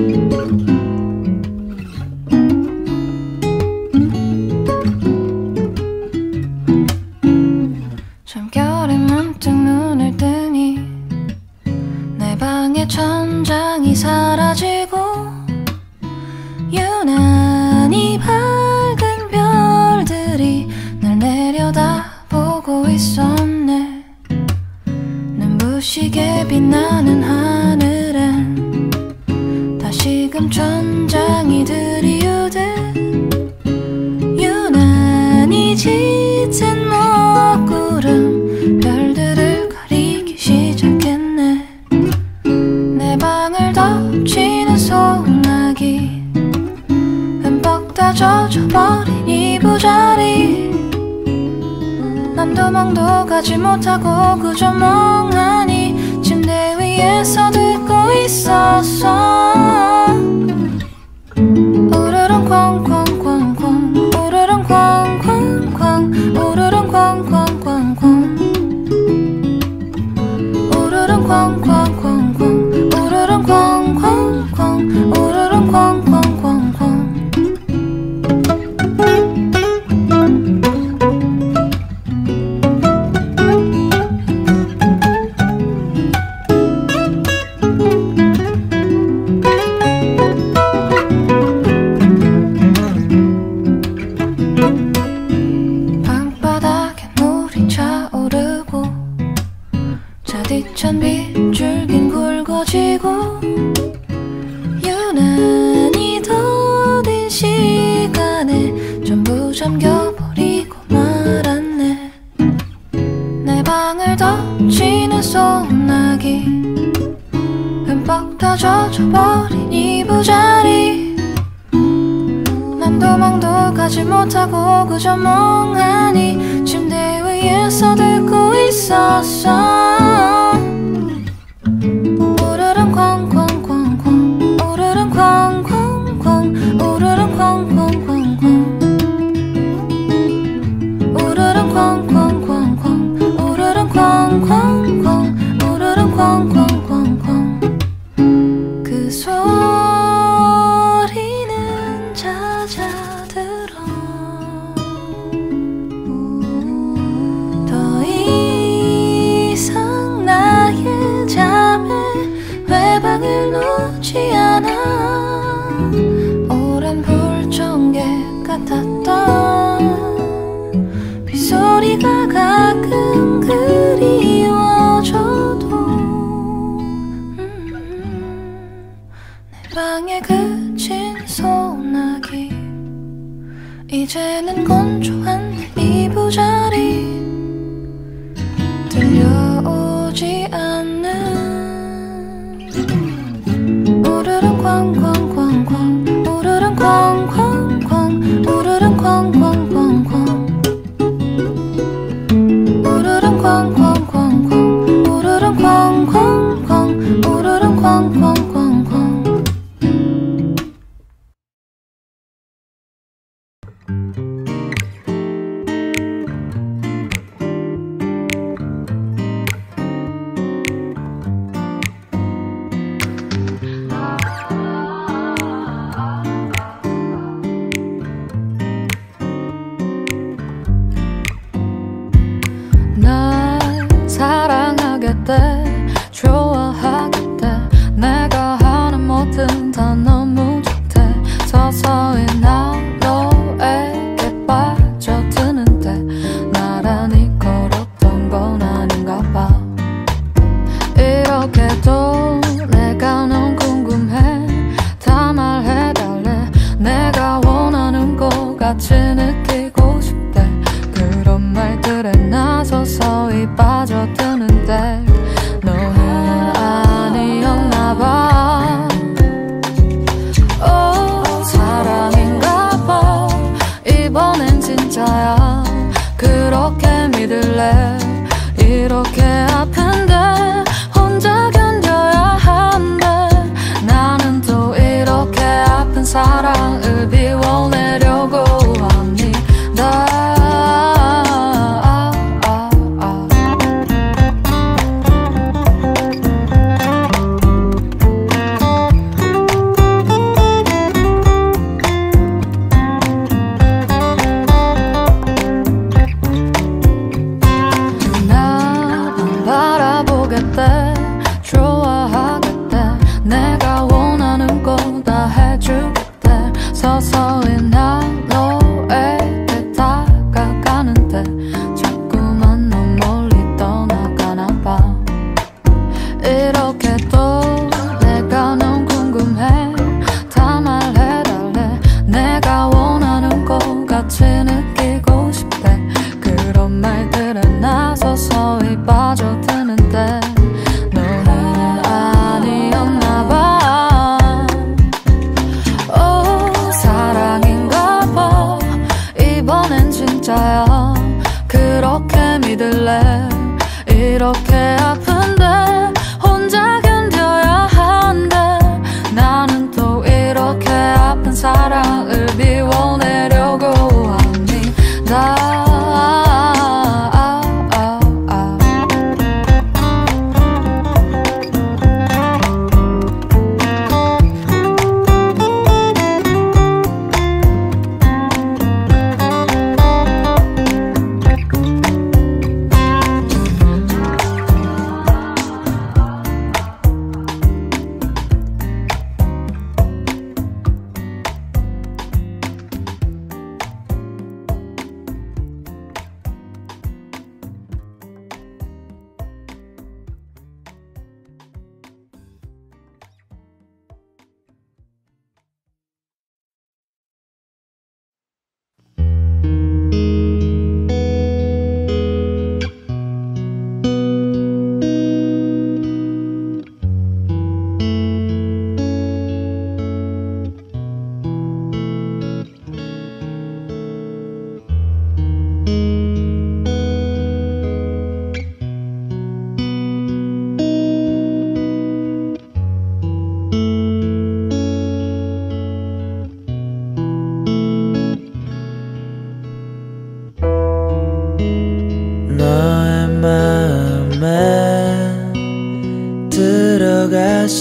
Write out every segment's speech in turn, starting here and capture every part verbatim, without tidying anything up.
잠결에 문득 눈을 뜨니 내 방의 천장이 사라지고 유난히 밝은 별들이 날 내려다보고 있었네. 눈부시게 빛나는 하늘엔 다시금 천장이 들이우듯 유난히 짙은 먹구름 별들을 가리기 시작했네. 내 방을 덮치는 소나기 흠뻑 다 젖어버린 이부자리 난 도망도 가지 못하고 그저 멍하니 침대 위에서 듣고 있었어. 우르릉 쾅쾅쾅쾅 우르릉 쾅쾅쾅 우르릉 쾅쾅쾅쾅 우르릉 쾅쾅쾅쾅 우르릉 쾅쾅쾅 우르릉 쾅쾅쾅쾅. 방바닥에 물이 차오르고 차디찬 빗줄긴 굵어지고 유난히 더딘 시간에 전부 잠겨버리고 말았네. 내 방을 덮치는 소나기 흠뻑 다 젖어버린 이부자리 난 도망도 가지 못하고 그저 멍하니 침대 위에서 듣고 있었어. 우르릉 쾅쾅쾅쾅 우르릉 쾅쾅쾅 우르릉 쾅쾅쾅쾅 우르릉 쾅쾅쾅쾅 우르릉 쾅쾅쾅 우르릉 쾅쾅쾅쾅. 그 소리는 잦아들어 더 이상 나의 잠에 외방을 놓지 않아. 오랜 불청객 같았던 빗소리가 가끔 그리워져도 음, 내 방에 그친 소나기 이제는 건조한 이부자리 들려오지 않는 우르릉 쾅쾅쾅쾅 우르릉 쾅쾅쾅 우르릉 쾅쾅쾅쾅 우르릉 쾅쾅쾅쾅 우르릉 쾅쾅쾅 우르릉 쾅쾅쾅쾅. 날 사랑하겠대 좋아하겠대 내가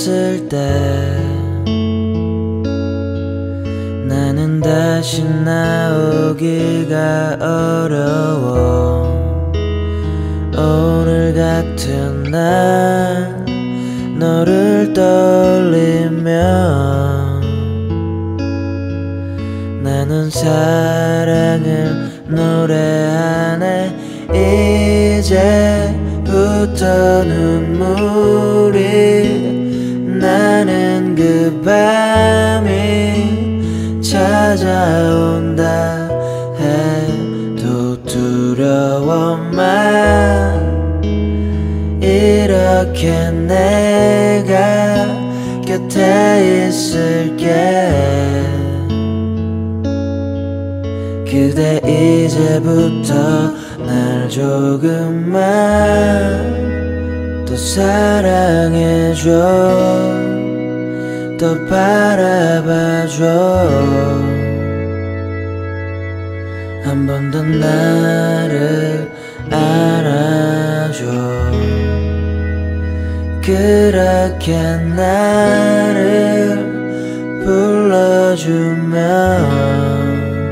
있을 때 나는 다시 나오기가 어려워. 오늘 같은 날 너를 떠올리면 나는 사랑을 노래하네. 이제부터 눈물이 나는 그 밤이 찾아온다 해도 두려워만 이렇게 내가 곁에 있을게. 그대 이제부터 날 조금만 더 사랑해줘. 더 바라봐줘. 한 번 더 나를 안아줘. 그렇게 나를 불러주면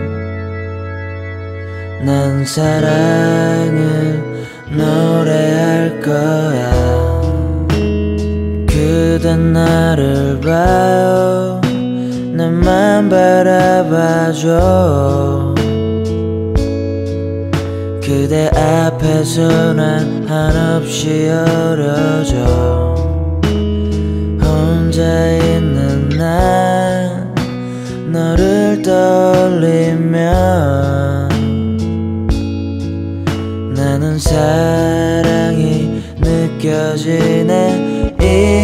난 사랑을 노래할 거야. 그댄 나를 봐요. 나만 바라봐줘. 그대 앞에서 난 한없이 어려져. 혼자 있는 난 너를 떠올리면 나는 사랑이 느껴지네.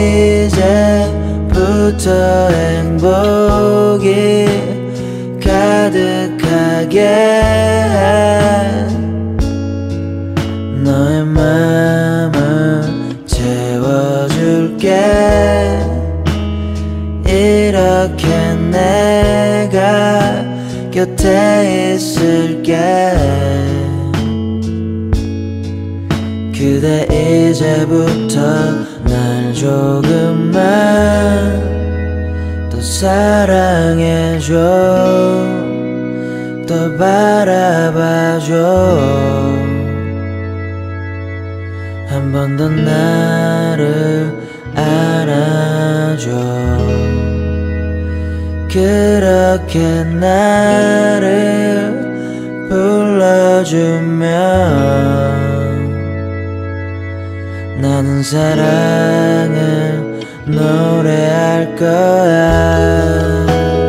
이제부터 행복이 가득하게 너의 맘을 채워줄게. 이렇게 내가 곁에 있을게. 그대 이제부터 날 조금만 더 사랑해줘. 더 바라봐줘. 한 번 더 나를 안아줘. 그렇게 나를 불러주면 나는 사랑을 노래할 거야.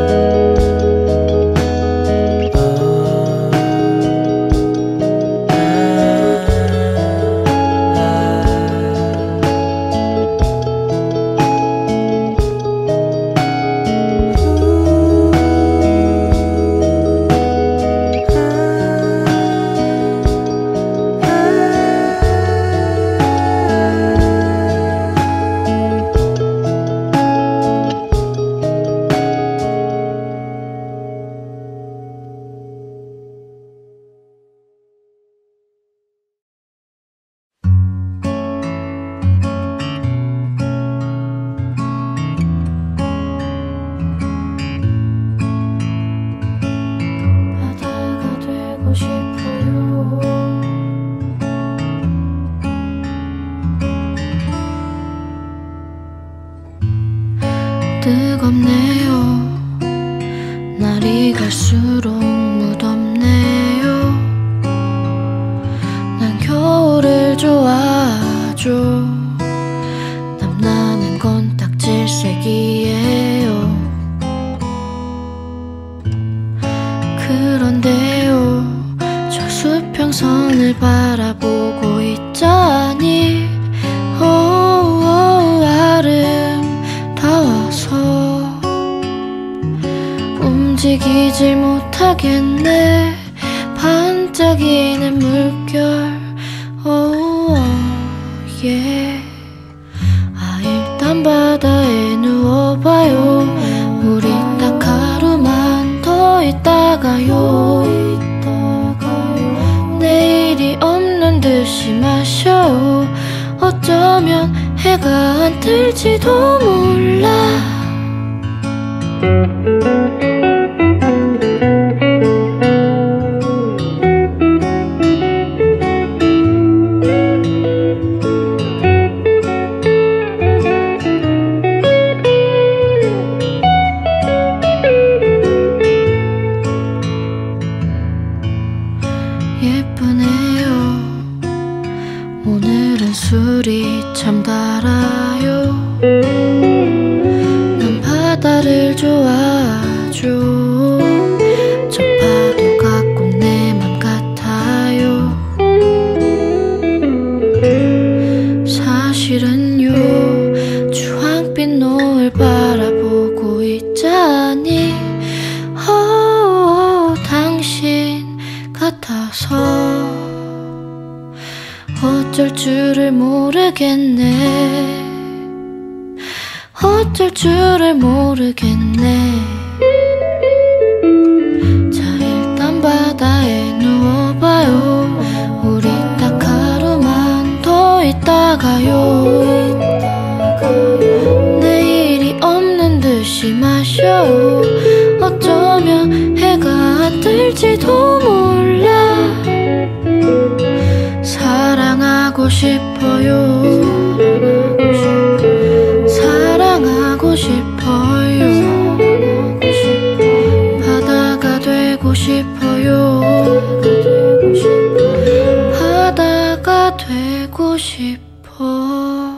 뜨겁네요. 날이 갈수록 무덥네요. 난 겨울을 좋아하죠. 땀나는 건 딱 질색이에요. 그런데요, 저 수평선을 바라보고 있자니 오, 오, 아름다워서 움직이질 못하겠네. 반짝이는 물결 오, 예. 아 일단 바다에 누워봐요. 우리 딱 하루만 더 있다가요. 내일이 없는 듯이 마셔요. 어쩌면 해가 안 뜰지도 몰라. 예쁘네요. 오늘은 술이 참 달아요. 난 바다를 좋아하죠. 저 파도 같고 내 맘 같아요. 사실은요 주황빛 노을 바라보고 있자니 어, 당신 같아서 어쩔 줄을 모르겠네. 어쩔 줄을 모르겠네. 자 일단 바다에 누워봐요. 우리 딱 하루만 더 있다가요. 내일이 없는 듯이 마셔요. 어쩌면 해가 안 뜰지도 몰라. 사랑하고 싶어요. 사랑하고 싶어요. 바다가 되고 싶어요. 바다가 되고 싶어요.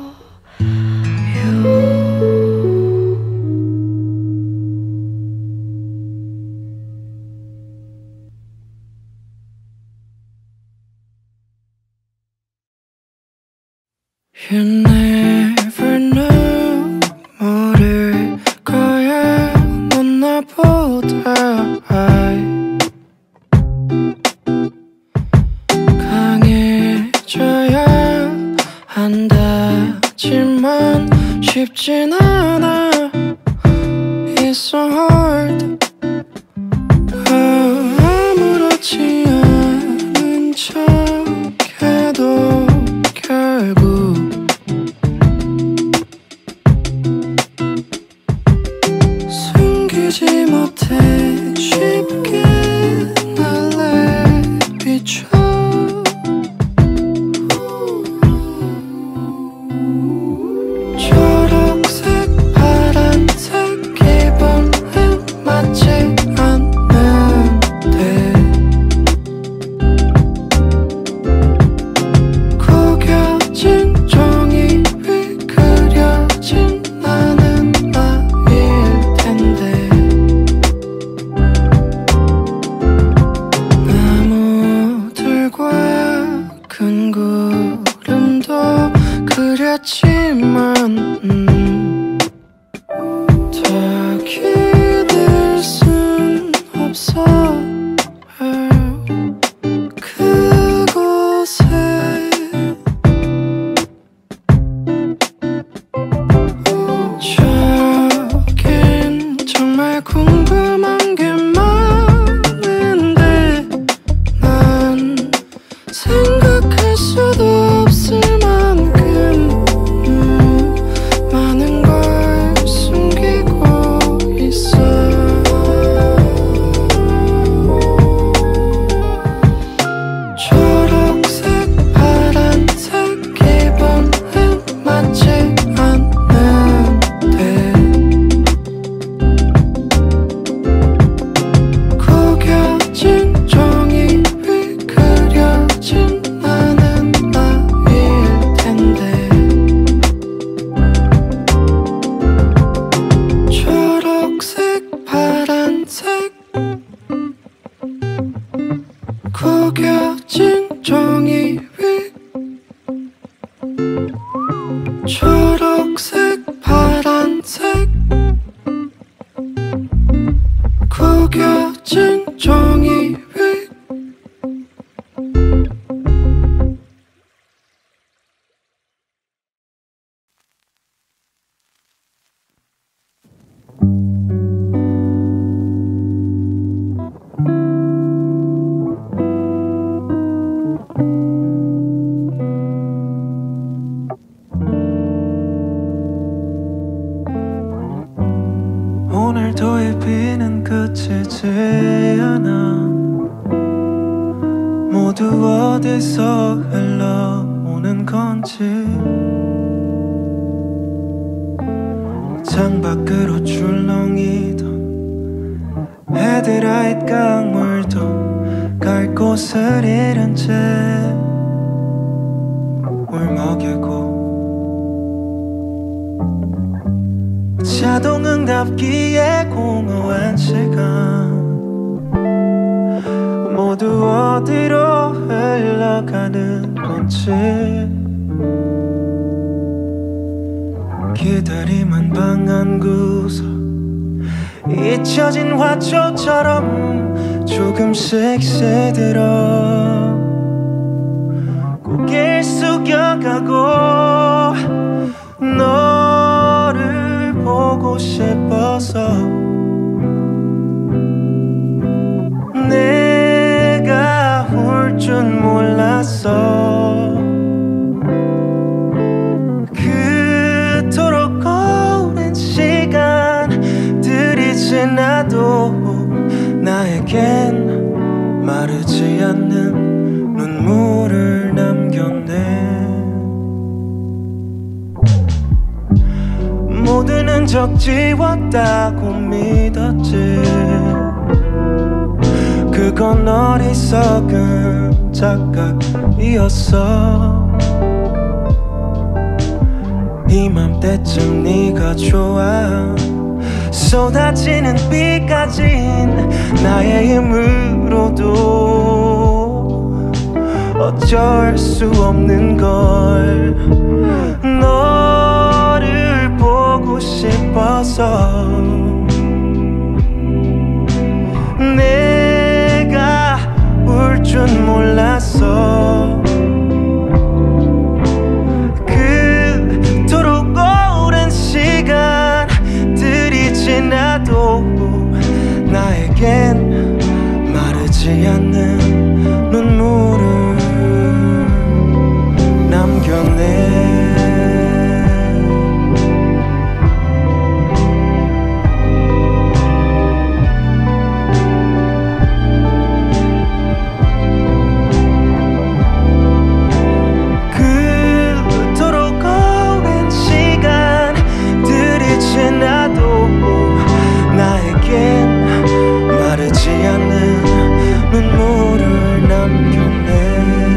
You never know. 모를 거야. 넌 나보다 강해져야 한다지만 쉽진 않아. It's so hard. 아무렇지 않은 척해도 결국 숨기지 못해 쉽게 날 내비쳐. 초록색 파란색 기분은 맞지 않는데 구겨진 종이 위 그려진 나는 나일 텐데. 나무들과 큰 구름도 그렸지만 음, 더 기댈 순 없어. 그곳에 저긴 정말 궁금한 게 많은데 난 생각할 수도 없을 만큼 음, 많은 걸 숨기고 있어. 초록색 파란색 기분은 맞지 않는데 비는 그치지 않아. 모두 어디서 흘러오는 건지. 창밖으로 출렁이던 헤드라이트 강물도 갈 곳을 잃은 채 울먹이고, 자동응답기에 공허한 시간 모두 어디로 흘러가는 건지. 기다림은 방 한 구석 잊혀진 화초처럼 조금씩 시들어 고개를 숙여가고 너를 보고 싶어서 내가 울 줄 몰랐어. 그토록 오랜 시간들이 지나도 나에겐 마르지 않는 눈물을 남겼네. 모든 흔적 지웠다고 믿었지. 그건 어리석은 착각이었어. 이맘때쯤 네가 좋아. 쏟아지는 비까진 나의 힘으로도 어쩔 수 없는 걸. 너를 보고 싶어서 내가 울 줄 몰랐어. 그토록 오랜 시간들이 지나도 나에겐 마르지 않는 눈물을 남겼네. 마르지 않는 눈물을 남겼네.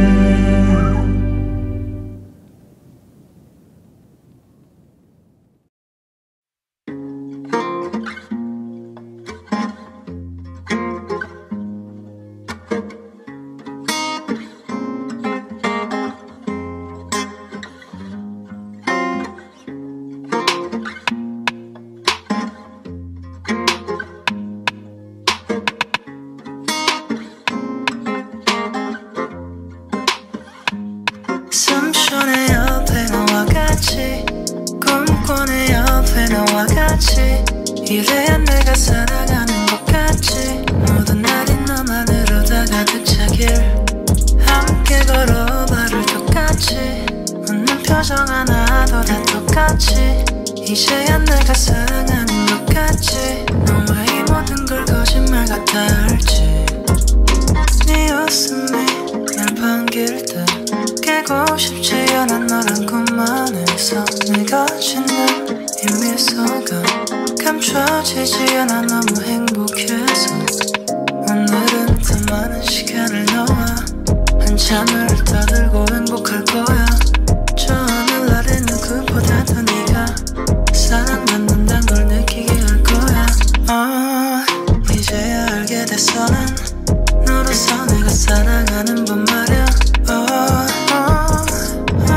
숨쉬네 옆에 너와 같이, 꿈꿔내 옆에 너와 같이. 이래야 내가 살아가는 것 같지. 모든 날이 너만으로 다 가득 차길. 함께 걸어봐를 똑같이. 웃는 표정 하나도 다 똑같이. 이제야 내가 사랑하는 것 같지. 넌 왜 이 모든 걸 거짓말 같아 할지. 네 웃음이 날 반길 때 깨고 싶지 않아. 너란 꿈만 해서 내가 짓는 이 미소가 감춰지지 않아. 너무 행복해서 오늘은 더 많은 시간을 너와 한참을 떠들고 행복할 거야. 저 하늘아래 누구보다도 네가 사랑받는단 걸 느끼게 할 거야. 어, 이제야 알게 됐어. 난 너로서 내가 사랑하는 법 말야. 어, 어, 어.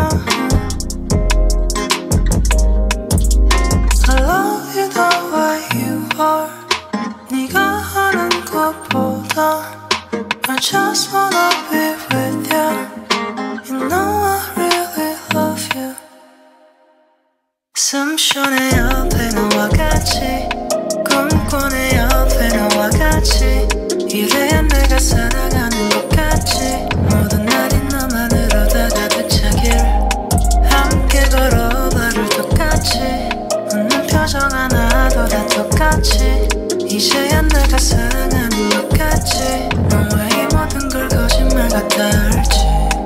I love you the way you are. 네가 하는 것보다 I just wanna be with you. You know I really love you. 숨쉬네 옆에 너와 같이, 꿈꿔내 옆에 너와 같이. 이래야 내가 살아가는 것 같지. 모든 날이 너만으로 다 가득 차길. 함께 걸어봐를 똑같이. 웃는 표정 하나도 다 똑같이. 이제야 내가 사랑하는 것 같지. 넌 왜 이 모든 걸 거짓말 같아 할지.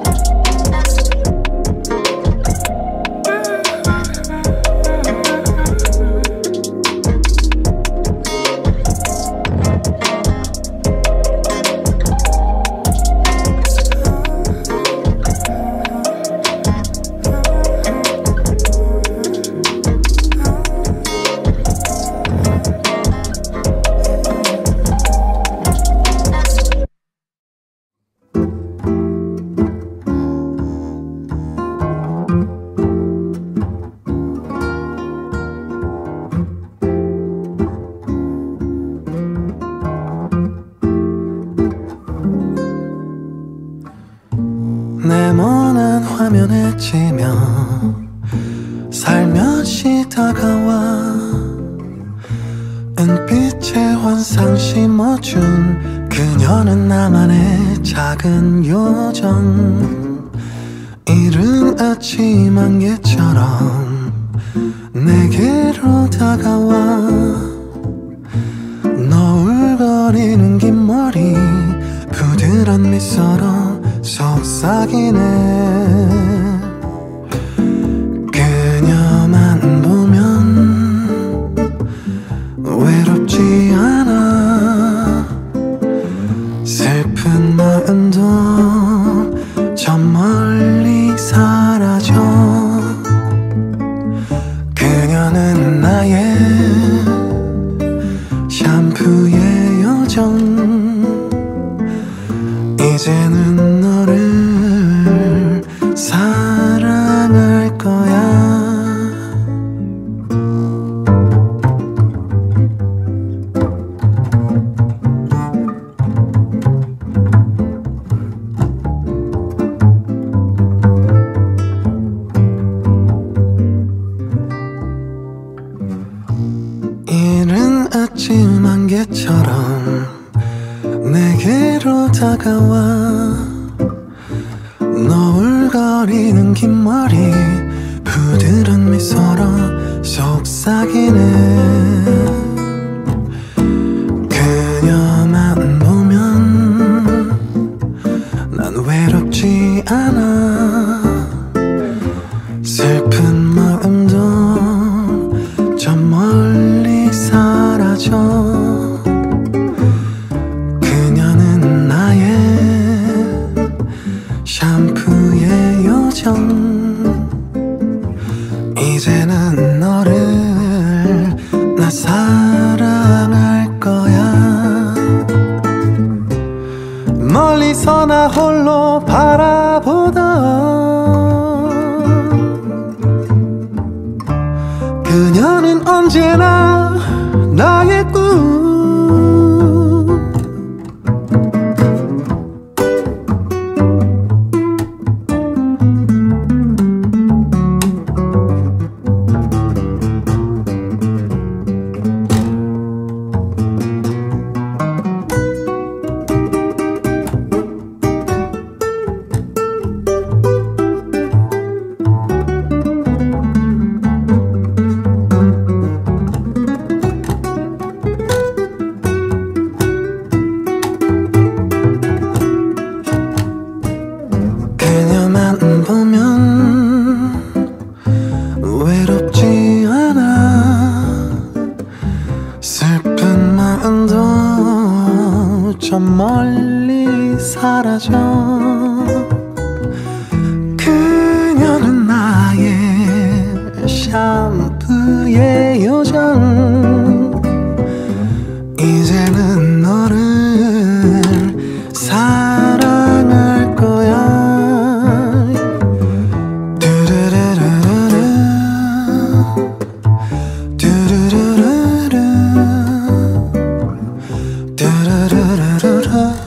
네모난 화면에 지며 살며시 다가와 은빛의 환상 심어준 그녀는 나만의 작은 요정. 이른 아침 안개처럼 내게로 다가와 너울거리는 긴 머리 부드러운 미소로 속삭이네. 그녀만 보면 외롭지 않아. 슬픈 마음도 저 멀리 사라져. 그녀는 나의 샴푸의 요정. 이제는 너를 사랑할 거야. 이른 아침 안개처럼 내게로 다가와 너울거리는 긴 머리 부드러운 미소로 속삭이네. 그녀만 보면 난 외롭지 않아. 슬픈 마음도 저 멀리 사라져. 샴푸의 요정. 이제는 너를 나 사랑할 거야. 멀리서 나 홀로 바라보던 그녀는 언제나 나의 꿈. 저 멀리 사라져. 그녀는 나의 샴푸의 요정. 이제는 너를 사랑할 거야. 두루루루루 두루루루루 두루루루루.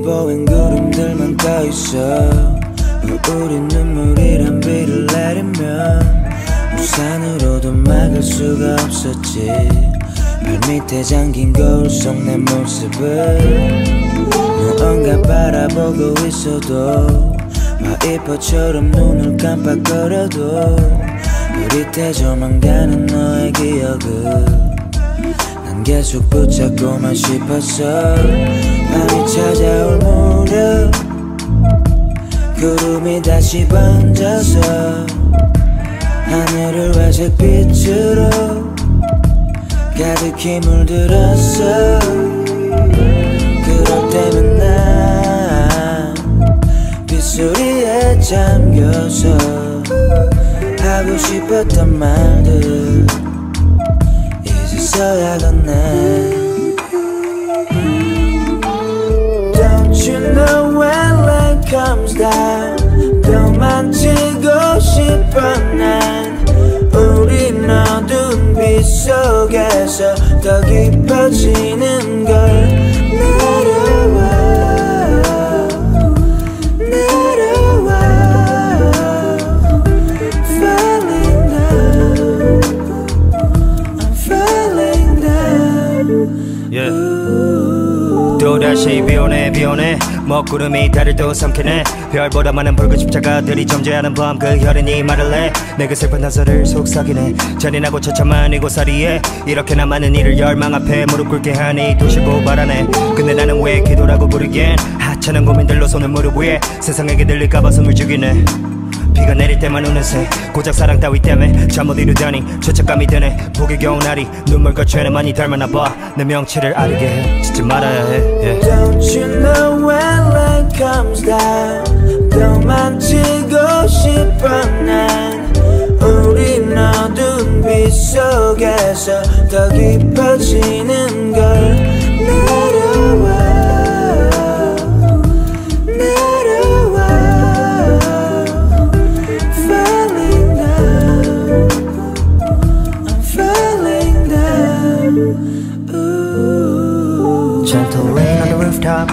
보인 구름들만 떠있어. 우리 눈물이란 비를 내리면 우산으로도 막을 수가 없었지. 발밑에 잠긴 거울 속 내 모습을 무언가 바라보고 있어도 와이퍼처럼 눈을 깜빡거려도 흐릿해져만 가는 너의 기억을 난 계속 붙잡고만 싶었어. 밤이 찾아올 무렵 구름이 다시 번져서 하늘을 회색 빛으로 가득히 물들었어. 그럴 때면 난 빗소리에 잠겨서 하고 싶었던 말들 이제서야 건네. Don't you know when light comes down 도망치고 싶어 난 우린 어두운 빛 속에서 더 깊어지는 걸. 내려와 내려와 Falling down I'm falling down. yeah. 또다시 비오네 비오네 먹구름이 달을 또 삼키네. 별보다 많은 붉은 십자가들이 존재하는 밤 그 혈흔이 말을 해. 내가 슬픈 나서를 속삭이네. 잔인하고 처참한 이곳살이에 이렇게나 많은 일을 열망 앞에 무릎 꿇게 하니 도시 고발하네. 근데 나는 왜 기도라고 부르기엔 하찮은 고민들로 손을 무릎 위에 세상에게 들릴까봐 숨을 죽이네. 비가 내릴 때만 우는 새 고작 사랑 따위 때문에 잠 못 이루다니 죄책감이 드네. 보기 겨운 날이 눈물 거쳐는 많이 닮았나 봐. 내 명치를 아르게 해 짓지 말아야 해. yeah. Don't you know when light comes down 도망치고 싶어 난 우린 어두운 빛 속에서 더 깊어지는 걸. 내려와 Gentle rain on the rooftop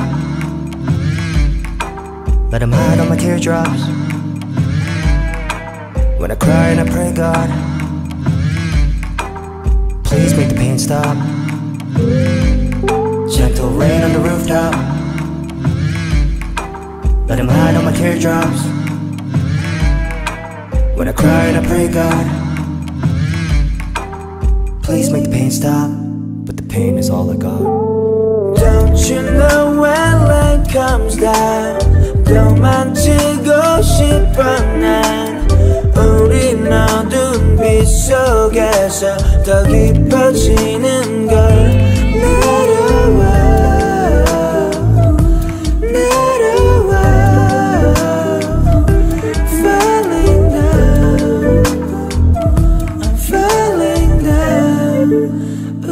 Let them hide on my teardrops When I cry and I pray God Please make the pain stop. Gentle rain on the rooftop Let them hide on my teardrops When I cry and I pray God Please make the pain stop. But the pain is all I got. Don't you know when light comes down 도망치고 싶어 난 우린 어두운 빛 속에서 더 깊어지는 걸. 내려와 내려와 Falling down I'm falling down.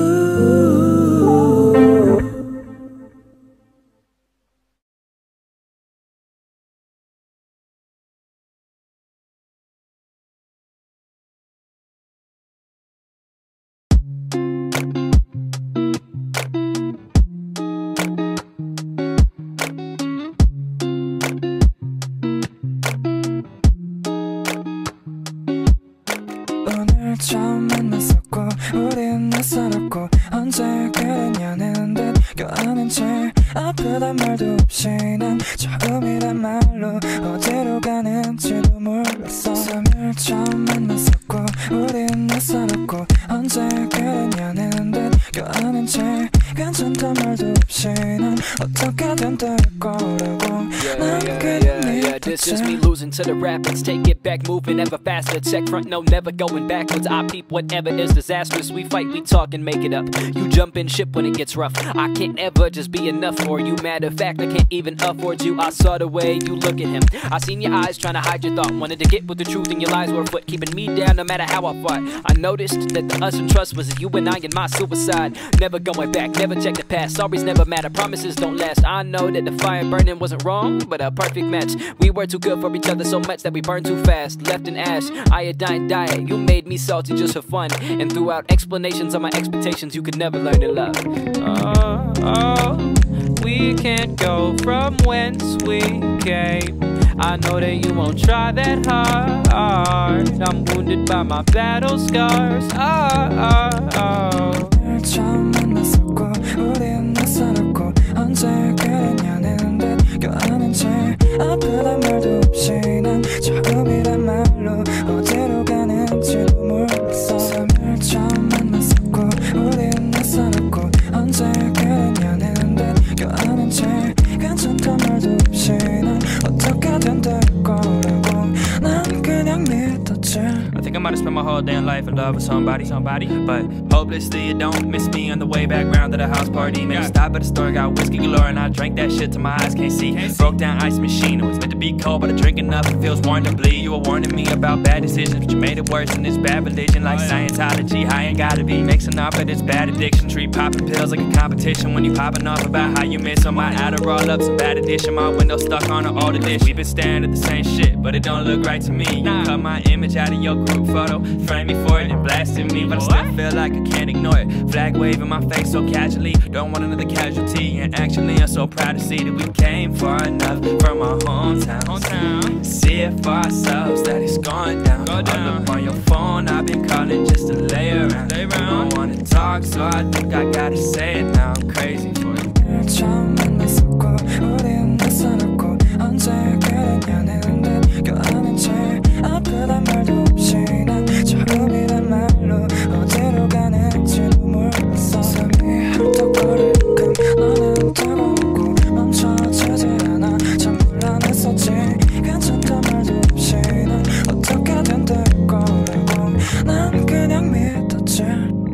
처음 만났었고 우린 낯설었고 언제 그랬냐는 듯 껴안은 채 아프단 말도 없이 난 처음이란 말로 어디로 가는지도 몰랐어. 삼일 처음 만났었고 우린 낯설었고 언제 그랬냐는 듯 껴안은 채 괜찮단 말도 없이 난 어떻게든 될 거라고 난 그랬니. This is me losing to the rapids. Take it back, moving ever faster. Check front, no, never going backwards. I peep whatever is disastrous. We fight, we talk and make it up. You jump in ship when it gets rough. I can't ever just be enough for you. Matter of fact, I can't even afford you. I saw the way you look at him. I seen your eyes trying to hide your thought. Wanted to get with the truth and your lies were afoot, keeping me down no matter how I fought. I noticed that the us and trust was you and I and my suicide. Never going back, never check the past. Sorries never matter, promises don't last. I know that the fire burning wasn't wrong, but a perfect match. We were too good for each other so much that we burned too fast. Left in ash, iodine diet. You made me salty just for fun. And throughout explanations on my expectations, you could never learn to love. Oh, oh, we can't go from whence we came. I know that you won't try that hard. I'm wounded by my battle scars. Oh, oh, oh. 처음 만났었고 우린 낯설었고 언제 그랬냐는 듯 껴안은 채 아프단 말도 없이 난 처음이란 말로 어디로 가는지도 몰랐어. 삼일 처음 만났었고 우린 낯설었고 언제 그랬냐는 듯 껴안은 채 괜찮단 말도 없이 난 어떻게든 될 거라고 난 그냥 믿었지. I think I might have spent my whole damn life in love with somebody, somebody. But hopelessly you don't miss me on the way back round to the house party. Made me stop at the store, got whiskey galore, and I drank that shit till my eyes can't see. Broke down ice machine, it was meant to be cold, but I drink enough, it feels warm to bleed. You were warning me about bad decisions, but you made it worse in this bad religion like Scientology. I ain't gotta be mixing up, but it's bad addiction. Treat popping pills like a competition when you popping off about how you miss on my Adderall up, some bad addition. My window stuck on an older dish. We've been staring at the same shit, but it don't look right to me. You cut my image out of your group photo, frame me for it and blasted me, but I still feel like I can't ignore it. Flag waving my face so casually, don't want another casualty. And actually I'm so proud to see that we came far enough from our hometown. hometown. See it for ourselves that it's going down. Go down. All up on your phone, I've been calling just to lay around. Lay around. Don't wanna talk, so I think I gotta say it now. I'm crazy for you. 처음 만났었고 우린 낯설었고 언제 그랬냐는 듯 껴안은 채 아프단 말도 없이 난 처음이란 말로 어디로 가는지도 몰랐어. 숨이 헐떡거릴 만큼 너는 뜨거웠고 멈춰지지 않아 참 불안했었지. 괜찮단 말도 없이 난 어떻게든 될 거라고 난 그냥 믿었지.